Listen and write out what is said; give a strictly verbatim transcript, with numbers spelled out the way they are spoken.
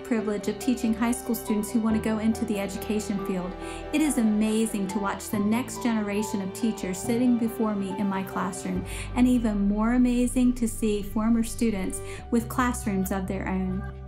privilege of teaching high school students who want to go into the education field. It is amazing to watch the next generation of teachers sitting before me in my classroom, and even more amazing to see former students with classrooms of their own.